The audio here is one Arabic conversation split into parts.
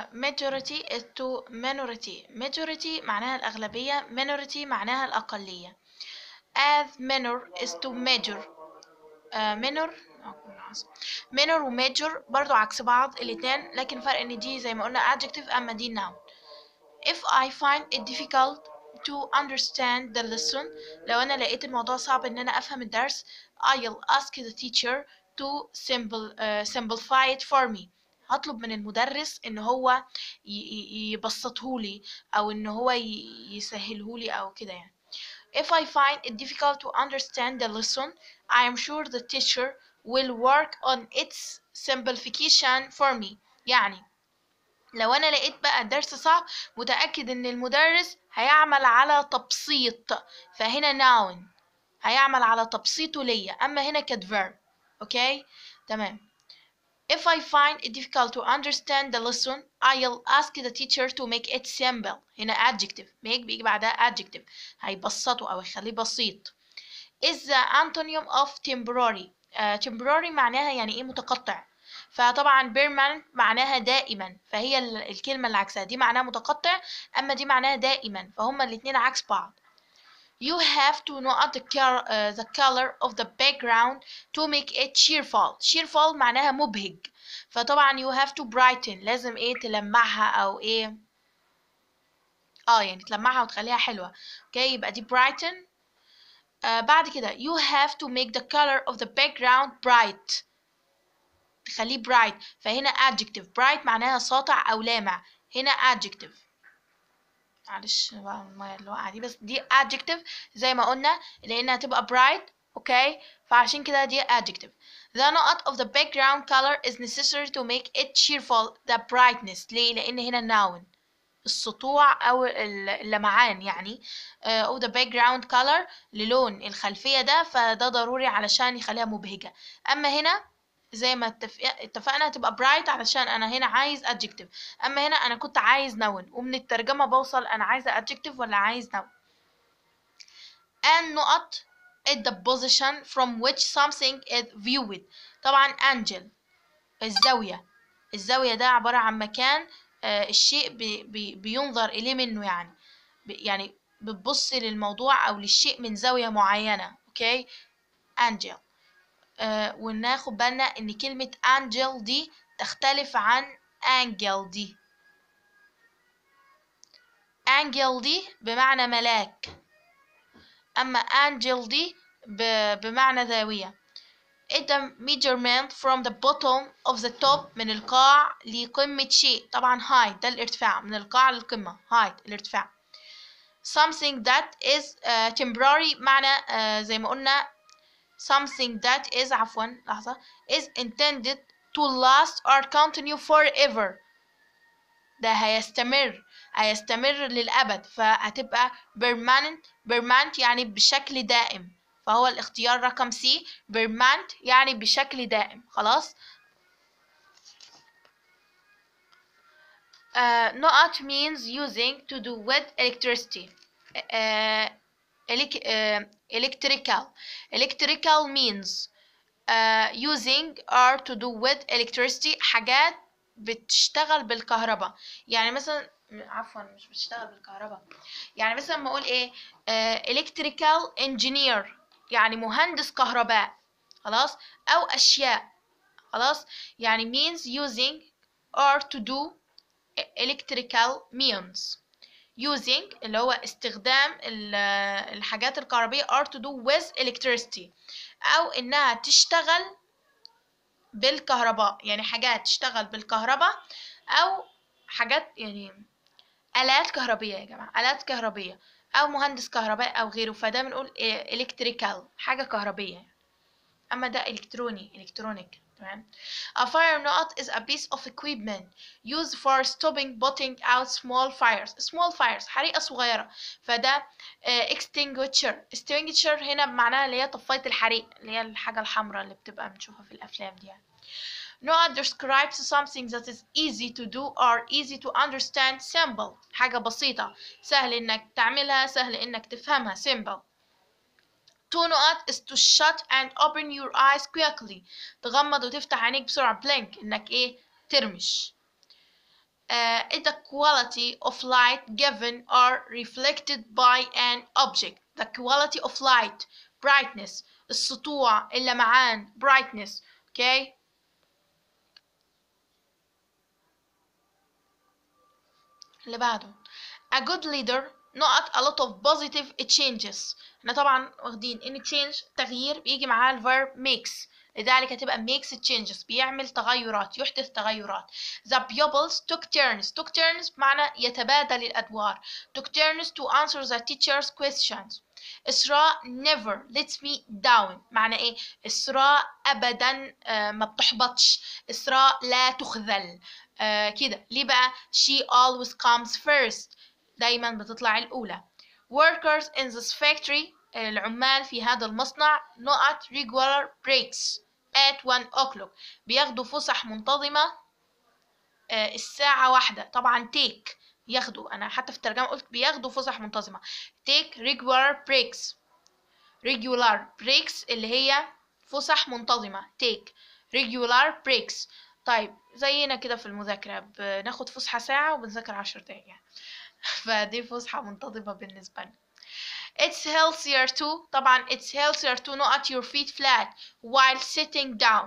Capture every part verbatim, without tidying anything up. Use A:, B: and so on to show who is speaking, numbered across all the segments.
A: majority is to minority. majority معناها الأغلبية، minority معناها الأقلية. as minor is to major. uh, minor minor و major برضو عكس بعض الاتنين، لكن فرق ان دي زي ما قلنا adjective اما دي noun. if I find it difficult to understand the lesson، لو انا لقيت الموضوع صعب ان انا افهم الدرس I'll ask the teacher to simple, uh, simplify it for me. هطلب من المدرس ان هو يبسطهولي او ان هو يسهلهولي او كده يعني. if I find it difficult to understand the lesson I am sure the teacher will work on its simplification for me. يعني لو انا لقيت بقى الدرس صعب متأكد ان المدرس هيعمل على تبسيط، فهنا noun هيعمل على تبسيطه ليا، اما هنا كانت verb. اوكي تمام. if I find it difficult to understand the lesson I'll ask the teacher to make it simple. هنا adjective make بيجي بعدها adjective هيبسطه او يخليه بسيط. is the antonym of temporary. uh, temporary معناها يعني ايه متقطع، فطبعا permanent معناها دائما، فهي الكلمة اللي عكسها دي معناها متقطع اما دي معناها دائما، فهما الاتنين عكس بعض. you have to know the, car, uh, the color of the background to make it cheerful. cheerful معناها مبهج، فطبعا you have to brighten لازم ايه تلمعها او ايه اه يعني تلمعها وتخليها حلوة. اوكي يبقى دي brighten. آه بعد كده you have to make the color of the background bright، تخليه bright، فهنا adjective. bright معناها ساطع أو لامع، هنا adjective. معلش بقى المية اللي وقع دي، بس دي adjective زي ما قلنا لأنها تبقى bright. اوكي فعشان كده دي adjective. the نقط of the background color is necessary to make it cheerful. the brightness ليه؟ لأن هنا noun السطوع أو اللمعان يعني uh, of the background color للون الخلفية ده، فده ضروري علشان يخليها مبهجة. أما هنا زي ما اتفقنا تبقى bright علشان أنا هنا عايز adjective، أما هنا أنا كنت عايز noun، ومن الترجمة بوصل أنا عايزة adjective ولا عايز noun. and نقط is the position from which something is viewed. طبعا angle الزاوية، الزاوية ده عبارة عن مكان آه الشيء بي بي بينظر إليه منه، يعني يعني بتبص للموضوع أو للشيء من زاوية معينة. أوكي angle. آه وناخد بالنا إن كلمة angle دي تختلف عن angle دي. angle دي بمعنى ملاك، أما angle دي بمعنى زاوية. it the measurement from the bottom of the top من القاع لقمة شيء. طبعا height ده الارتفاع، من القاع للقمة height الارتفاع. something that is uh, temporary معنى uh, زي ما قلنا something that is عفوا لحظة is intended to last or continue forever. ده هيستمر هيستمر للأبد، فهتبقى permanent. permanent يعني بشكل دائم، فهو الاختيار رقم سي permanent يعني بشكل دائم. خلاص. uh, نقط means using to do with electricity. uh, uh, electrical electrical means uh, using or to do with electricity حاجات بتشتغل بالكهرباء. يعني مثلا عفوا مش بتشتغل بالكهرباء، يعني مثلا ما اقول ايه uh, electrical engineer يعني مهندس كهرباء. خلاص. او اشياء. خلاص يعني means using or to do electrical means using اللي هو استخدام الحاجات الكهربية or to do with electricity او انها تشتغل بالكهرباء، يعني حاجات تشتغل بالكهرباء او حاجات يعني آلات كهربية يا جماعة، آلات كهربية او مهندس كهرباء او غيره، فده بنقول electrical حاجة كهربية. اما ده الكتروني electronic. تمام. A fire نقط is a piece of equipment used for stopping putting out small fires. small fires حريقة صغيرة، فده uh, extinguisher. extinguisher هنا بمعناها اللي هي طفاية الحريق، اللي هي الحاجة الحمراء اللي بتبقى بنشوفها في الأفلام دي يعني. نقط describes something that is easy to do or easy to understand. simple حاجة بسيطة سهل إنك تعملها سهل إنك تفهمها simple. two نقط is to shut and open your eyes quickly. تغمض وتفتح عينيك بسرعة blink إنك إيه ترمش. uh, is the quality of light given or reflected by an object. The quality of light, brightness, السطوع، اللمعان، brightness. Okay. اللي بعده a good leader not a lot of positive changes. احنا طبعا واخدين ان change تغيير بيجي معاه الverb makes، لذلك هتبقى makes changes، بيعمل تغيرات، يحدث تغيرات. The pupils took turns. took turns بمعنى يتبادل الأدوار. took turns to answer the teacher's questions. إسراء never lets me down. معنى إيه؟ إسراء أبدا آه ما بتحبطش. إسراء لا تخذل. آه كده. ليه بقى؟ she always comes first. دايما بتطلع الأولى. workers in this factory العمال في هذا المصنع not regular breaks at one o'clock. بياخدوا فسح منتظمة آه الساعة واحدة. طبعا take ياخدوا، أنا حتى في الترجمة قلت بياخدوا فسح منتظمة. take regular breaks. regular breaks اللي هي فسح منتظمة. take regular breaks. طيب زينا كده في المذاكرة بناخد فسحة ساعة وبنذاكر عشر دقايق يعني. فدي فسحة منتظمة بالنسبة لنا. It's healthier to طبعا it's healthier to not at your feet flat while sitting down.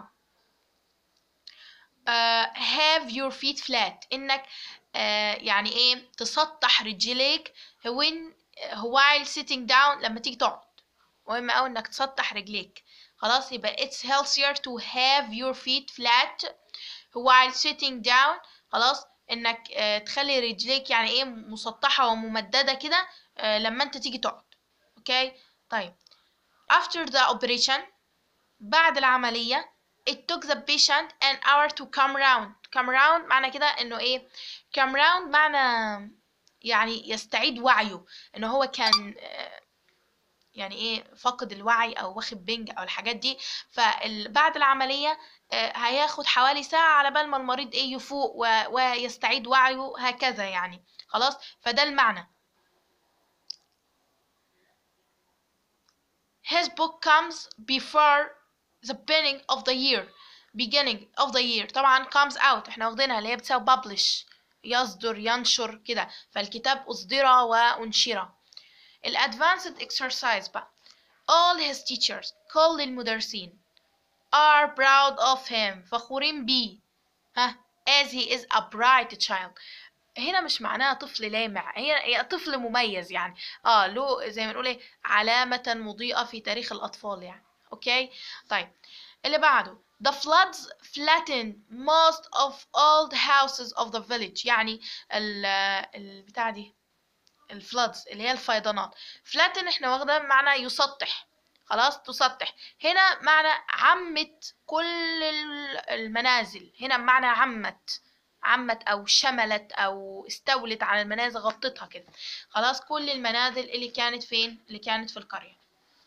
A: uh, have your feet flat إنك uh, يعني إيه تسطح رجليك when while sitting down لما تيجي تقعد. مهم أوي إنك تسطح رجليك. خلاص يبقى it's healthier to have your feet flat while sitting down. خلاص إنك uh, تخلي رجليك يعني إيه مسطحة وممددة كده uh, لما أنت تيجي تقعد. اوكي okay. طيب after the operation بعد العملية it took the patient an hour to come round. come round معنى كده انه ايه؟ come round معنى يعني يستعيد وعيه، انه هو كان يعني ايه فقد الوعي او واخد بنج او الحاجات دي. فبعد العملية هياخد حوالي ساعة على بال ما المريض ايه يفوق ويستعيد وعيه هكذا يعني. خلاص فده المعنى. His book comes before the beginning of the year. beginning of the year طبعا comes out احنا واخدينها اللي هي بتساوي publish، يصدر ينشر كده. فالكتاب أصدر وأنشر. ال advanced exercise بقى all his teachers كل المدرسين are proud of him فخورين بيه ها as he is a bright child. هنا مش معناها طفل لامع، هي طفل مميز يعني اه له زي ما نقول ايه علامة مضيئة في تاريخ الأطفال يعني. اوكي طيب اللي بعده the floods flattened most of all the houses of the village. يعني ال البتاع دي الفلادز اللي هي الفيضانات. flatten احنا واخده معنى يسطح. خلاص تسطح. هنا معنى عمت كل المنازل. هنا معنى عمت عمت او شملت او استولت على المنازل، غطتها كده. خلاص كل المنازل اللي كانت فين؟ اللي كانت في القرية.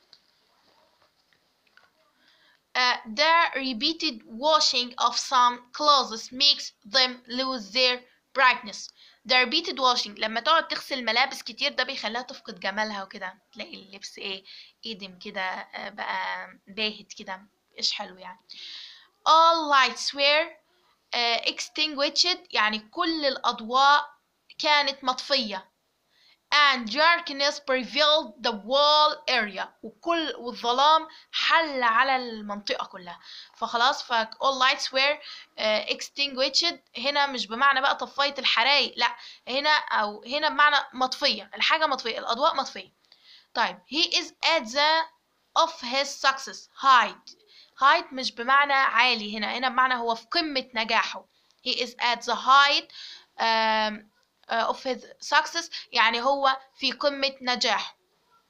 A: uh, the repeated washing of some clothes makes them lose their brightness. the repeated washing لما تقعد تغسل ملابس كتير ده بيخليها تفقد جمالها وكده، تلاقي اللبس ايه ايدم كده بقى باهت كده مش حلو يعني. all lights were uh, extinguished يعني كل الأضواء كانت مطفية. and darkness prevailed the whole area وكل والظلام حل على المنطقة كلها. فخلاص ف all lights were uh, extinguished هنا مش بمعنى بقى طفيت الحرايق، لا هنا أو هنا بمعنى مطفية، الحاجة مطفية، الأضواء مطفية. طيب he is at the of his success height. height مش بمعنى عالي، هنا هنا بمعنى هو في قمة نجاحه. he is at the height um, uh, of his success يعني هو في قمة نجاحه.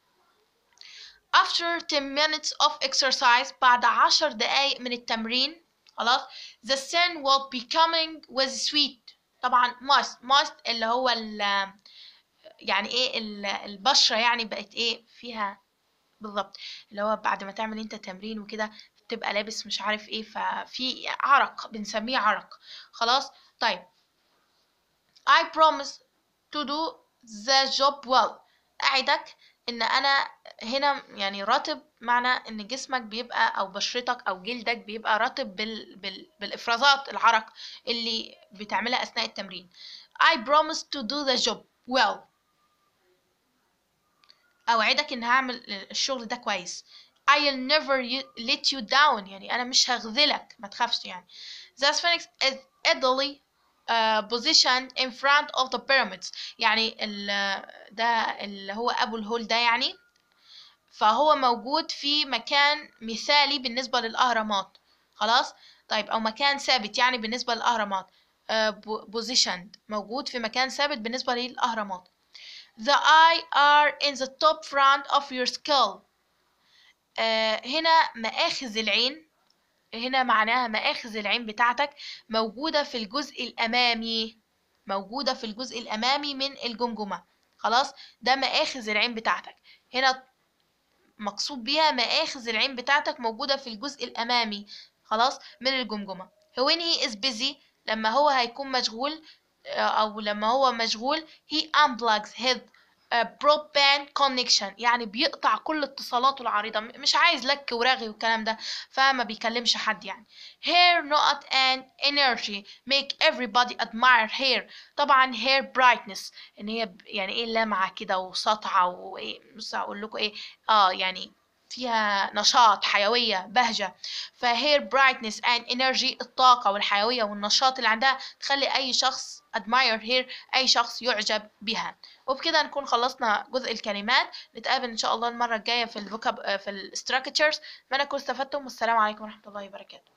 A: after ten minutes of exercise بعد عشر دقايق من التمرين خلاص the sun will be coming with sweet. طبعا moist moist اللي هو ال يعني ايه البشرة يعني بقت ايه فيها بالضبط، اللي هو بعد ما تعمل انت تمرين وكده تبقى لابس مش عارف ايه ففي عرق بنسميه عرق. خلاص طيب I promise to do the job well. أعدك ان انا هنا يعني رطب، معنى ان جسمك بيبقى او بشرتك او جلدك بيبقى رطب بال... بال... بالافرازات العرق اللي بتعملها اثناء التمرين. I promise to do the job well. اوعدك ان هعمل الشغل ده كويس. I'll never let you down، يعني انا مش هخذلك، ما تخافش يعني. The Sphinx is ideally uh, positioned in front of the pyramids. يعني ال ده اللي هو ابو الهول ده يعني، فهو موجود في مكان مثالي بالنسبة للأهرامات. خلاص. طيب أو مكان ثابت يعني بالنسبة للأهرامات. uh, positioned موجود في مكان ثابت بالنسبة للأهرامات. The eye are in the top front of your skull. uh, هنا مآخذ العين، هنا معناها مآخذ العين بتاعتك موجودة في الجزء الأمامي، موجودة في الجزء الأمامي من الجمجمة. خلاص. ده مآخذ العين بتاعتك هنا، مقصود بيها مآخذ العين بتاعتك موجودة في الجزء الأمامي خلاص من الجمجمة. when he is busy، لما هو هيكون مشغول أو لما هو مشغول he unplugs his uh, broadband connection، يعني بيقطع كل اتصالاته العريضة، مش عايز لك ورغي والكلام ده، فما بيكلمش حد يعني. hair not and energy make everybody admire hair. طبعا hair brightness ان هي يعني ايه لامعة كده وساطعة وايه، بص هقول لكم ايه، اه يعني فيها نشاط، حيوية، بهجة. فهير برايتنس اند انرجي، الطاقة والحيوية والنشاط اللي عندها تخلي اي شخص admire her، اي شخص يعجب بها. وبكده نكون خلصنا جزء الكلمات. نتقابل ان شاء الله المرة الجاية في الفوكاب في الستراكشرز. اتمنى تكونوا استفدتم، والسلام عليكم ورحمة الله وبركاته.